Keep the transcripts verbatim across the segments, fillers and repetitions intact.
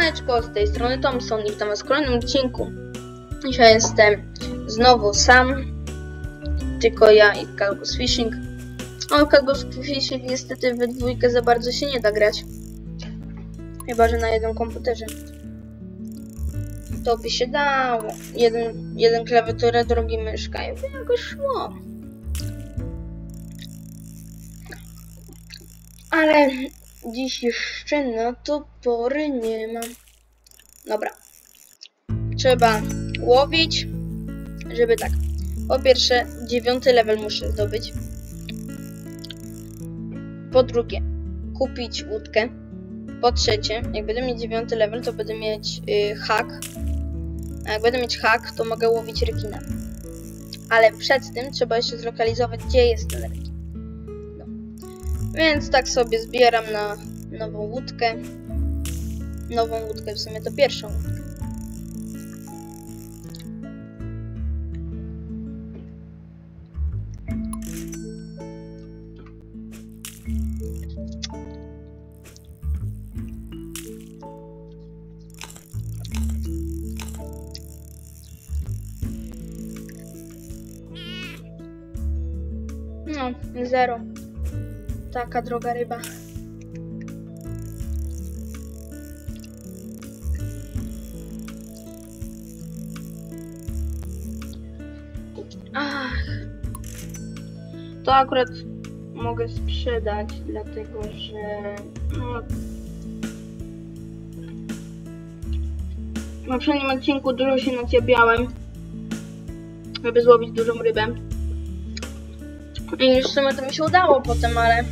Siemaneczko, z tej strony Thompson i witam was w kolejnym odcinku. Dzisiaj jestem znowu sam, tylko ja i Calgus Fishing. O, Calgus Fishing niestety we dwójkę za bardzo się nie da grać. Chyba że na jednym komputerze. To by się dało. Jeden, jeden klawiaturę, drugi myszka i by jakoś szło. Ale dziś jeszcze na to pory nie ma. Dobra. Trzeba łowić, żeby tak. Po pierwsze, dziewiąty level muszę zdobyć. Po drugie, kupić łódkę. Po trzecie, jak będę mieć dziewiąty level, to będę mieć yy, hak. A jak będę mieć hak, to mogę łowić rekina. Ale przed tym trzeba jeszcze zlokalizować, gdzie jest ten rekin. No. Więc tak sobie zbieram na nową łódkę. Nową łódkę, w sumie to pierwszą łódkę. No, zero. Taka droga ryba. Ach. To akurat mogę sprzedać, dlatego że no, w poprzednim odcinku dużo się naciabiałem, żeby złowić dużą rybę. I już w sumie to mi się udało potem, ale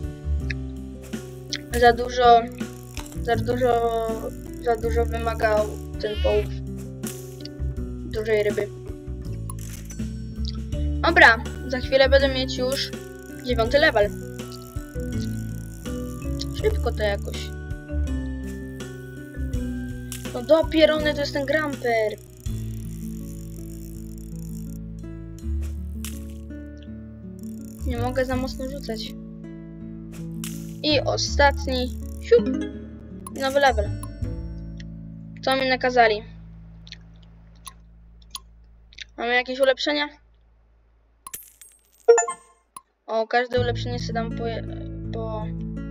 za dużo, za dużo, za dużo wymagał ten połów dużej ryby. Dobra, za chwilę będę mieć już dziewiąty level. Szybko to jakoś. No dopierony to jest ten gramper. Nie mogę za mocno rzucać. I ostatni. Siup. Nowy level. Co mi nakazali? Mamy jakieś ulepszenia? O, każde ulepszenie sobie dam po... po...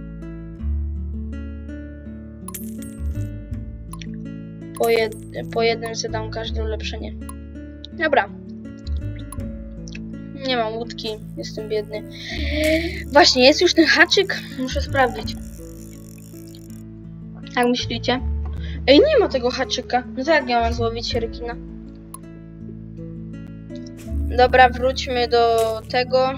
Po, jed... po jednym sobie dam każde ulepszenie. Dobra. Nie mam łódki, jestem biedny. Właśnie, jest już ten haczyk? Muszę sprawdzić. Jak myślicie? Ej, nie ma tego haczyka. No to jak ja mam złowić rekina? Dobra, wróćmy do tego.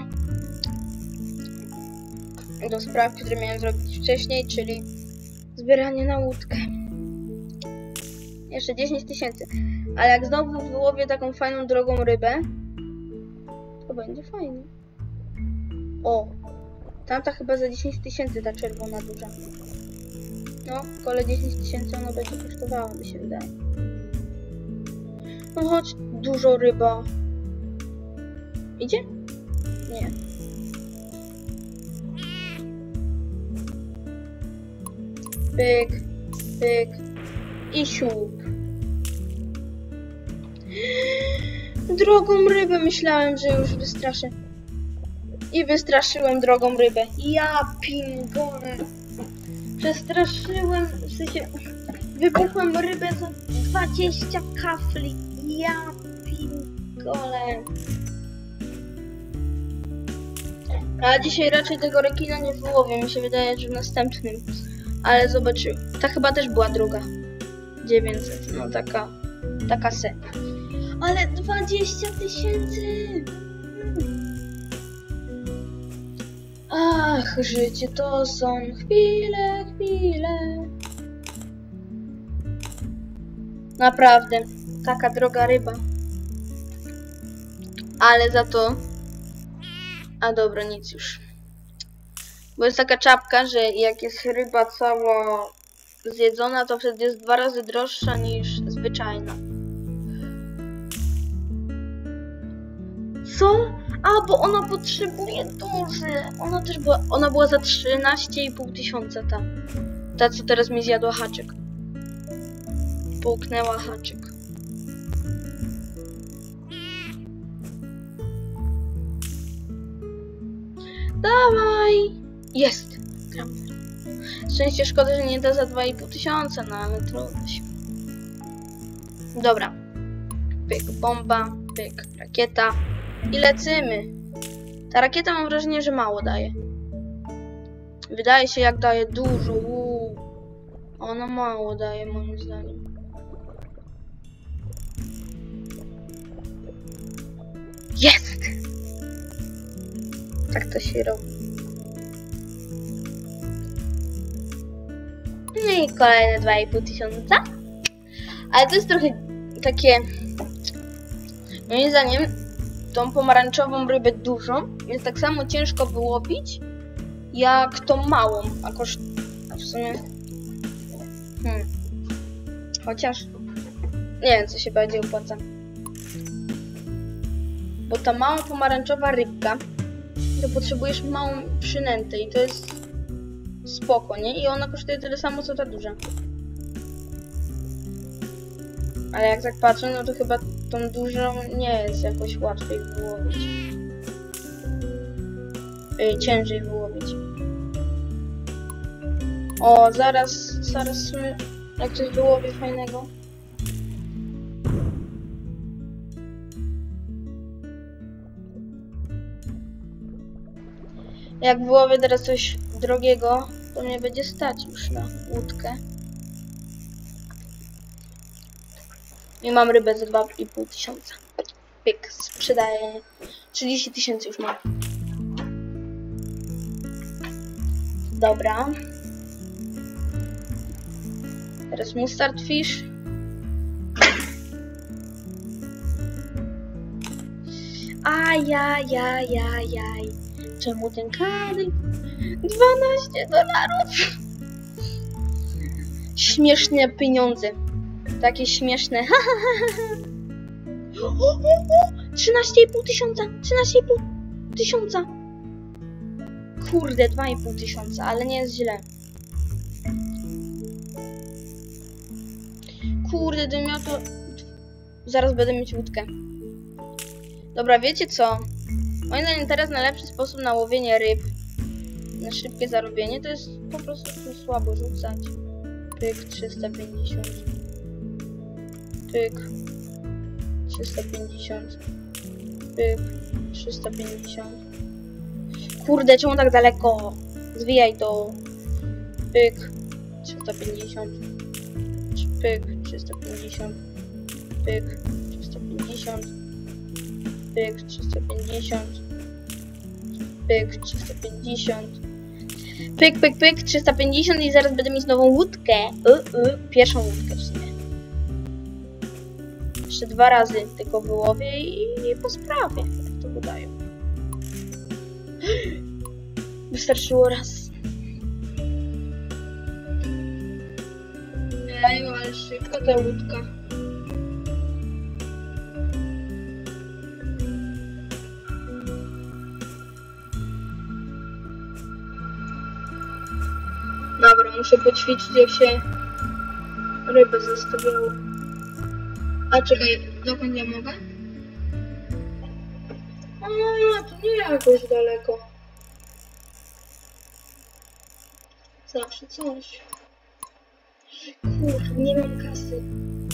Do spraw, które miałem zrobić wcześniej, czyli zbieranie na łódkę. Jeszcze dziesięć tysięcy. Ale jak znowu wyłowię taką fajną, drogą rybę, to będzie fajnie. O! Tamta chyba za dziesięć tysięcy, ta czerwona duża. No, kole dziesięć tysięcy ona będzie kosztowała, mi się wydaje. No chodź, dużo ryba. Idzie? Nie. Pyk, pyk i siup. Drogą rybę myślałem, że już wystraszę. I wystraszyłem drogą rybę. Ja pingole. Przestraszyłem, w sensie wybuchłem rybę za dwadzieścia kafli. Ja pingole. A dzisiaj raczej tego rekina nie wyłowię. Mi się wydaje, że w następnym. Ale zobaczymy. Ta chyba też była druga. dziewięćset. No taka. Taka se. Ale dwadzieścia tysięcy! Ach, życie to są chwile, chwile. Naprawdę, taka droga ryba. Ale za to... A dobra, nic już. Bo jest taka czapka, że jak jest ryba cała zjedzona, to wtedy jest dwa razy droższa niż zwyczajna. Co? A, bo ona potrzebuje duży. Ona też była, ona była za trzynaście i pół tysiąca ta. Ta, co teraz mi zjadła haczyk. połknęła haczyk. Dawaj! Jest! Gramper. Szczęście, szkoda, że nie da za dwa i pół tysiąca, no ale trudno się. Dobra. Pyk bomba, pyk rakieta. I lecimy. Ta rakieta, mam wrażenie, że mało daje. Wydaje się, jak daje dużo. Uuu. Ona mało daje, moim zdaniem. Jest! Tak to się robi. No i kolejne dwa i pół tysiąca. Ale to jest trochę takie... Moim zdaniem tą pomarańczową rybę dużą jest tak samo ciężko wyłowić jak tą małą, a koszt... A w sumie... Hmm. Chociaż... Nie wiem, co się bardziej opłaca. Bo ta mała pomarańczowa rybka to potrzebujesz małą przynętę i to jest spoko, nie? I ona kosztuje tyle samo, co ta duża. Ale jak tak patrzę, no to chyba tą dużą nie jest jakoś łatwiej wyłowić. Yy, ciężej wyłowić. O, zaraz, zaraz w sumie, jak coś wyłowię fajnego. Jak wyłowię teraz coś drogiego, to mnie będzie stać już na łódkę. I mam rybę za dwa i pół tysiąca. Pyk, sprzedaję. trzydzieści tysięcy już mam. Dobra. Teraz mustard fish. Ajajajajaj. Czemu ten kary? dwanaście dolarów. Śmieszne pieniądze. Takie śmieszne. trzynaście i pół tysiąca. trzynaście i pół tysiąca. Kurde, dwa i pół tysiąca, ale nie jest źle. Kurde, gdybym miał to... Zaraz będę mieć łódkę. Dobra, wiecie co? Moim zdaniem teraz najlepszy sposób na łowienie ryb, na szybkie zarobienie, to jest po prostu tu słabo rzucać. Pyk, trzysta pięćdziesiąt. Pyk, trzysta pięćdziesiąt. Pyk, trzysta pięćdziesiąt. Kurde, czemu tak daleko? Zwijaj to. Pyk, trzysta pięćdziesiąt. Pyk, trzysta pięćdziesiąt. Pyk, trzysta pięćdziesiąt. Pyk, trzysta pięćdziesiąt. Pyk, trzysta pięćdziesiąt. Pyk, pyk, pyk, trzysta pięćdziesiąt i zaraz będę mieć nową łódkę. Y, y, pierwszą łódkę w sumie. Jeszcze dwa razy tylko wyłowię i, i po sprawie, jak to wydaje. Wystarczyło raz. Ej, ale szybko ta łódka. Dobra, muszę poćwiczyć, jak się rybę zostawiało. A czekaj, dokąd ja mogę? A, to nie jakoś daleko. Zawsze coś. Kurde, nie mam kasy.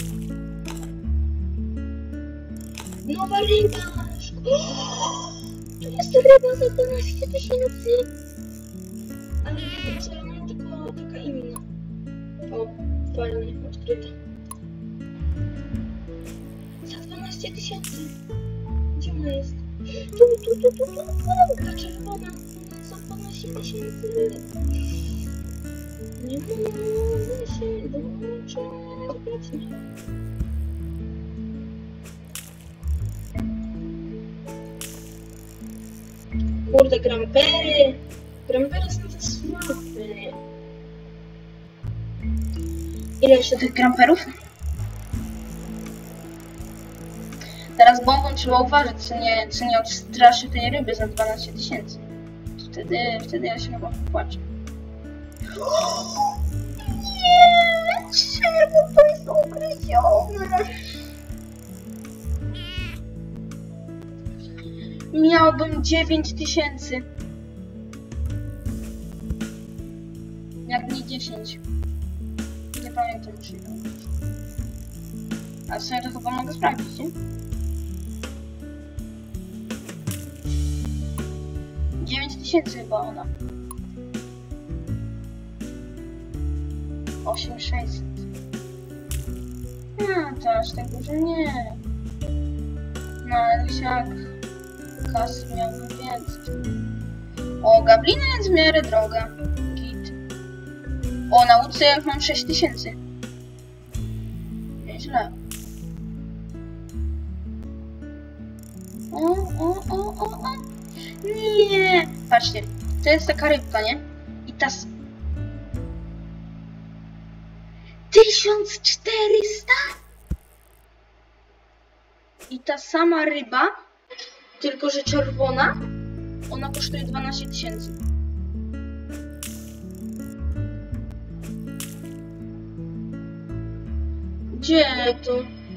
Nowa ryba! Tu jest ryba za dwanaście tysięcy. Ale nie wiem, co ja mam, tylko taka inna. O, fajnie, odkryta. Za dwanaście tysięcy. Gdzie ona jest? Tu, tu, tu, tu, tu, ta czerwona. Za dwanaście tysięcy. Nie mogę się doczekać. Kurde, grampery. Grampery są za słabe. Ile jeszcze tych gramperów? Teraz bombą trzeba uważać, czy nie, czy nie odstraszy tej ryby za dwanaście tysięcy. Wtedy, wtedy ja się chyba popłaczę. Nie! Czemu to jest ukryć? dziewięć tysięcy. Jak nie dziesięć. Nie pamiętam już ile. A w sumie to chyba mogę sprawdzić, nie? dziewięć tysięcy chyba ona. osiem tysięcy sześćset. No, to aż tak dużo nie. No, ale jak kasy miałby więcej. O, Gablina jest w miarę droga. Git. O, na łódce jak mam sześć tysięcy. Nieźle. O, o, o, o, o. Nie! Patrzcie, to jest taka rybka, nie? I ta... tysiąc czterysta? I ta sama ryba, tylko że czerwona, ona kosztuje dwanaście tysięcy. Gdzie to?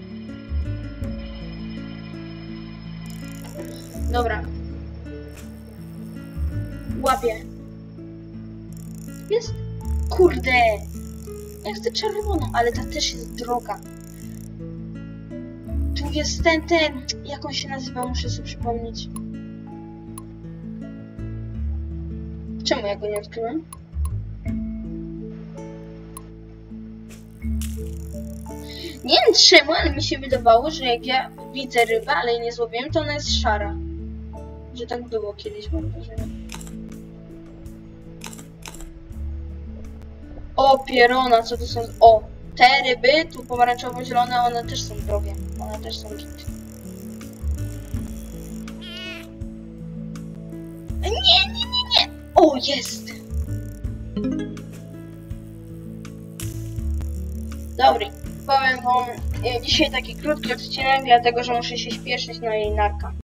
Dobra. Łapię. Jest? Kurde! Ja chcę czerwoną, ale ta też jest droga. Tu jest ten, ten... Jak on się nazywa? Muszę sobie przypomnieć. Czemu ja go nie odkryłem? Nie wiem czemu, ale mi się wydawało, że jak ja widzę rybę, ale jej nie złowiłem, to ona jest szara. Że tak było kiedyś, mam wrażenie. O, pierona, co to są? O, te ryby, tu pomarańczowo-zielone, one też są drogie. One też są git. Nie, nie, nie, nie! O, jest! Dobry, powiem wam, dzisiaj taki krótki odcinek, dlatego że muszę się śpieszyć, no i narka.